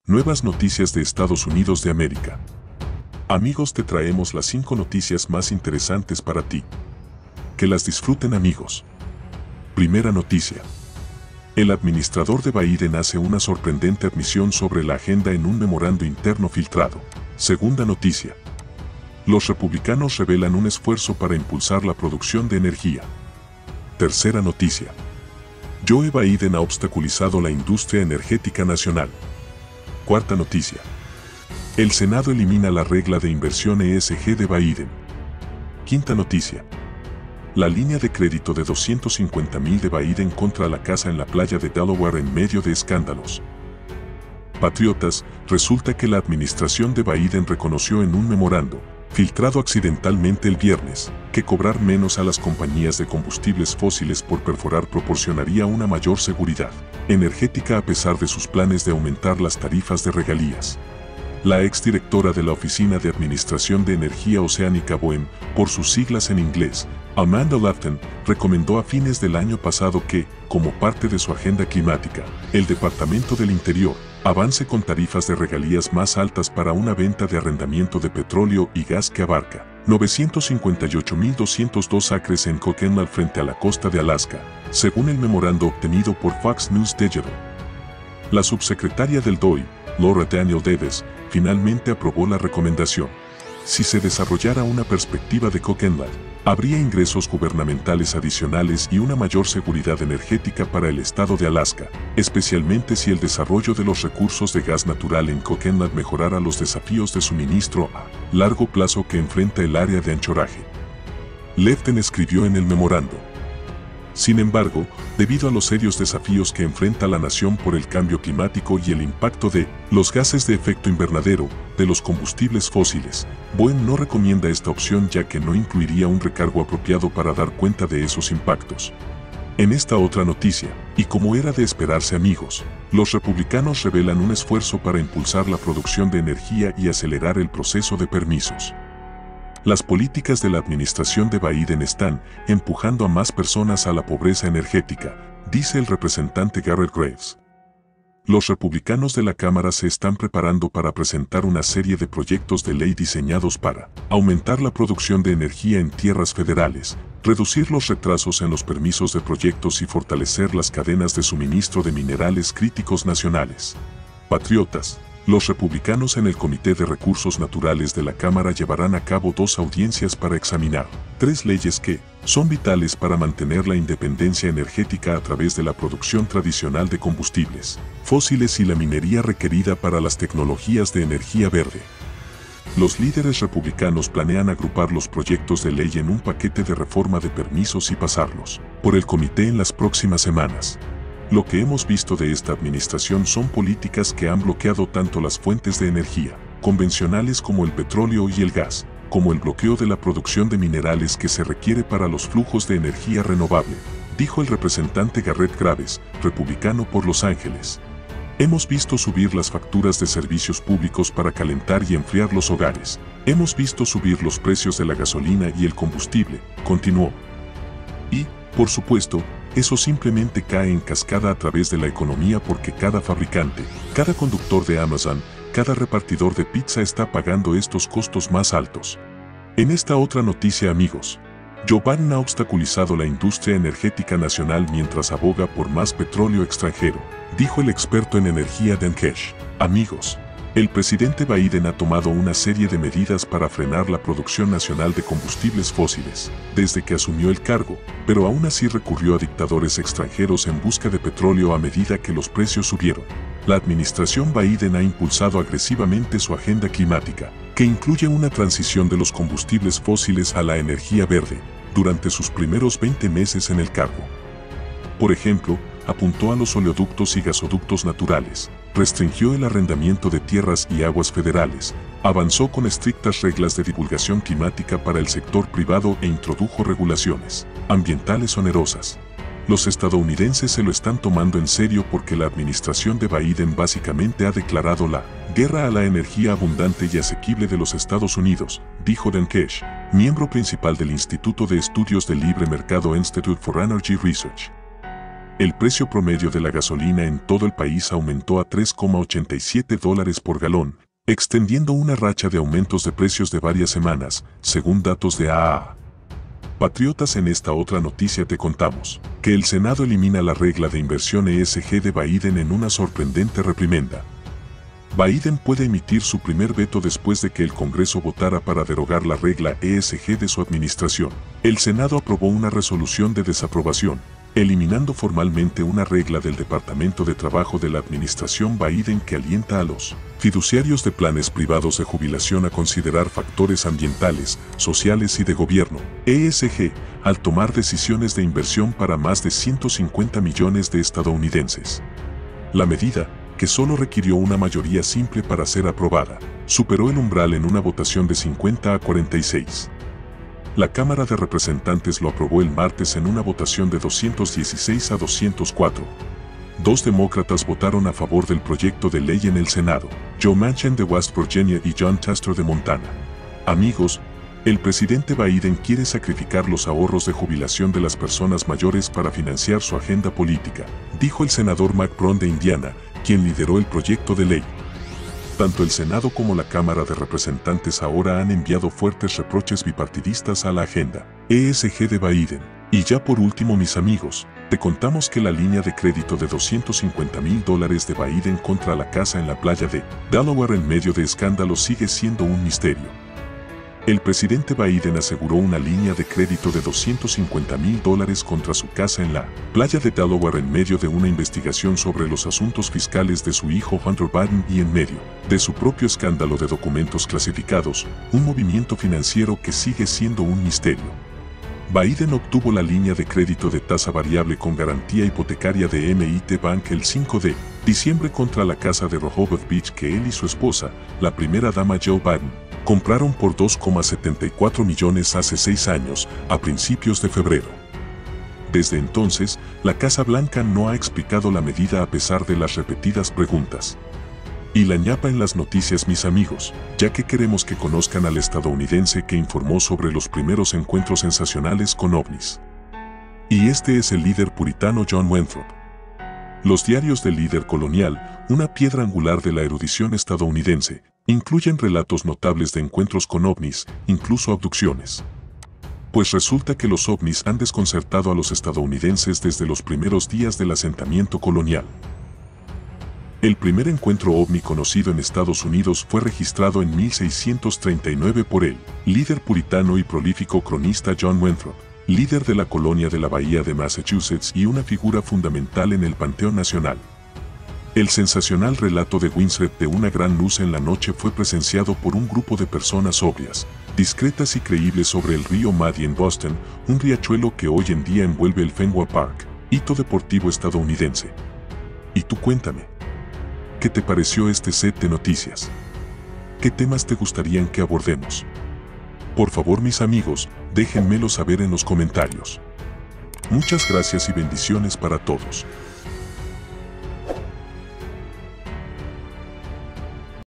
Nuevas noticias de Estados Unidos de América. Amigos, te traemos las 5 noticias más interesantes para ti. Que las disfruten, amigos. Primera noticia. El administrador de Biden hace una sorprendente admisión sobre la agenda en un memorando interno filtrado. Segunda noticia. Los republicanos revelan un esfuerzo para impulsar la producción de energía. Tercera noticia. Joe Biden ha obstaculizado la industria energética nacional. Cuarta noticia. El Senado elimina la regla de inversión ESG de Biden. Quinta noticia. La línea de crédito de $250,000 de Biden contra la casa en la playa de Delaware en medio de escándalos. Patriotas, resulta que la administración de Biden reconoció en un memorando, filtrado accidentalmente el viernes, que cobrar menos a las compañías de combustibles fósiles por perforar proporcionaría una mayor seguridad energética a pesar de sus planes de aumentar las tarifas de regalías. La exdirectora de la Oficina de Administración de Energía Oceánica BOEM, por sus siglas en inglés, Amanda Lafton, recomendó a fines del año pasado que, como parte de su agenda climática, el Departamento del Interior avance con tarifas de regalías más altas para una venta de arrendamiento de petróleo y gas que abarca 958,202 acres en Coquenland frente a la costa de Alaska, según el memorando obtenido por Fox News Digital. La subsecretaria del DOI, Laura Daniel Davis, finalmente aprobó la recomendación. Si se desarrollara una perspectiva de Coquenland, habría ingresos gubernamentales adicionales y una mayor seguridad energética para el estado de Alaska, especialmente si el desarrollo de los recursos de gas natural en Coquenland mejorara los desafíos de suministro a largo plazo que enfrenta el área de anchoraje. Lefton escribió en el memorando. Sin embargo, debido a los serios desafíos que enfrenta la nación por el cambio climático y el impacto de los gases de efecto invernadero de los combustibles fósiles, BOEM no recomienda esta opción ya que no incluiría un recargo apropiado para dar cuenta de esos impactos. En esta otra noticia, y como era de esperarse, amigos, los republicanos revelan un esfuerzo para impulsar la producción de energía y acelerar el proceso de permisos. Las políticas de la administración de Biden están empujando a más personas a la pobreza energética, dice el representante Garrett Graves. Los republicanos de la Cámara se están preparando para presentar una serie de proyectos de ley diseñados para aumentar la producción de energía en tierras federales, reducir los retrasos en los permisos de proyectos y fortalecer las cadenas de suministro de minerales críticos nacionales. Patriotas, los republicanos en el Comité de Recursos Naturales de la Cámara llevarán a cabo 2 audiencias para examinar 3 leyes que son vitales para mantener la independencia energética a través de la producción tradicional de combustibles fósiles y la minería requerida para las tecnologías de energía verde. Los líderes republicanos planean agrupar los proyectos de ley en un paquete de reforma de permisos y pasarlos por el comité en las próximas semanas. Lo que hemos visto de esta administración son políticas que han bloqueado tanto las fuentes de energía convencionales como el petróleo y el gas, como el bloqueo de la producción de minerales que se requiere para los flujos de energía renovable, dijo el representante Garrett Graves, republicano por Los Ángeles. Hemos visto subir las facturas de servicios públicos para calentar y enfriar los hogares. Hemos visto subir los precios de la gasolina y el combustible, continuó. Y, por supuesto, eso simplemente cae en cascada a través de la economía porque cada fabricante, cada conductor de Amazon, cada repartidor de pizza está pagando estos costos más altos. En esta otra noticia, amigos, Joe Biden ha obstaculizado la industria energética nacional mientras aboga por más petróleo extranjero, dijo el experto en energía Dan Kesh. Amigos, el presidente Biden ha tomado una serie de medidas para frenar la producción nacional de combustibles fósiles desde que asumió el cargo, pero aún así recurrió a dictadores extranjeros en busca de petróleo a medida que los precios subieron. La administración Biden ha impulsado agresivamente su agenda climática, que incluye una transición de los combustibles fósiles a la energía verde, durante sus primeros 20 meses en el cargo. Por ejemplo, apuntó a los oleoductos y gasoductos naturales, restringió el arrendamiento de tierras y aguas federales, avanzó con estrictas reglas de divulgación climática para el sector privado e introdujo regulaciones ambientales onerosas. Los estadounidenses se lo están tomando en serio porque la administración de Biden básicamente ha declarado la guerra a la energía abundante y asequible de los Estados Unidos, dijo Dan Kesh, miembro principal del Instituto de Estudios del Libre Mercado Institute for Energy Research. El precio promedio de la gasolina en todo el país aumentó a $3,87 por galón, extendiendo una racha de aumentos de precios de varias semanas, según datos de AAA. Patriotas, en esta otra noticia te contamos que el Senado elimina la regla de inversión ESG de Biden en una sorprendente reprimenda. Biden puede emitir su primer veto después de que el Congreso votara para derogar la regla ESG de su administración. El Senado aprobó una resolución de desaprobación, eliminando formalmente una regla del Departamento de Trabajo de la administración Biden que alienta a los fiduciarios de planes privados de jubilación a considerar factores ambientales, sociales y de gobierno, ESG, al tomar decisiones de inversión para más de 150 millones de estadounidenses. La medida, que solo requirió una mayoría simple para ser aprobada, superó el umbral en una votación de 50 a 46. La Cámara de Representantes lo aprobó el martes en una votación de 216 a 204. Dos demócratas votaron a favor del proyecto de ley en el Senado, Joe Manchin de West Virginia y Jon Tester de Montana. Amigos, el presidente Biden quiere sacrificar los ahorros de jubilación de las personas mayores para financiar su agenda política, dijo el senador Mac Brown de Indiana, quien lideró el proyecto de ley. Tanto el Senado como la Cámara de Representantes ahora han enviado fuertes reproches bipartidistas a la agenda ESG de Biden. Y ya por último, mis amigos, te contamos que la línea de crédito de $250,000 de Biden contra la casa en la playa de Delaware en medio de escándalos sigue siendo un misterio. El presidente Biden aseguró una línea de crédito de $250,000 contra su casa en la playa de Delaware en medio de una investigación sobre los asuntos fiscales de su hijo Hunter Biden y en medio de su propio escándalo de documentos clasificados, un movimiento financiero que sigue siendo un misterio. Biden obtuvo la línea de crédito de tasa variable con garantía hipotecaria de MIT Bank el 5 de diciembre contra la casa de Rehoboth Beach que él y su esposa, la primera dama Jill Biden, compraron por $2,74 millones hace 6 años, a principios de febrero. Desde entonces, la Casa Blanca no ha explicado la medida a pesar de las repetidas preguntas. Y la ñapa en las noticias, mis amigos, ya que queremos que conozcan al estadounidense que informó sobre los primeros encuentros sensacionales con ovnis. Y este es el líder puritano John Winthrop. Los diarios del líder colonial, una piedra angular de la erudición estadounidense, incluyen relatos notables de encuentros con ovnis, incluso abducciones. Pues resulta que los ovnis han desconcertado a los estadounidenses desde los primeros días del asentamiento colonial. El primer encuentro ovni conocido en Estados Unidos fue registrado en 1639 por el líder puritano y prolífico cronista John Winthrop, líder de la colonia de la Bahía de Massachusetts y una figura fundamental en el Panteón Nacional. El sensacional relato de Winthrop de una gran luz en la noche fue presenciado por un grupo de personas sobrias, discretas y creíbles sobre el río Maddie en Boston, un riachuelo que hoy en día envuelve el Fenway Park, hito deportivo estadounidense. Y tú cuéntame, ¿qué te pareció este set de noticias? ¿Qué temas te gustarían que abordemos? Por favor, mis amigos, déjenmelo saber en los comentarios. Muchas gracias y bendiciones para todos.